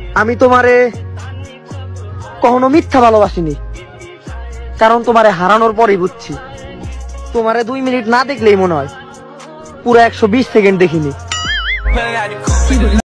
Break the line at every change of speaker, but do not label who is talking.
আমি তোমারে কখনো মিথ্যা ভালোবাসিনি, কারণ তোমারে হারানোর পরেই বুঝছি তোমারে 2 মিনিট না দেখলেই মনে হয় পুরো 120 সেকেন্ড দেখিনি।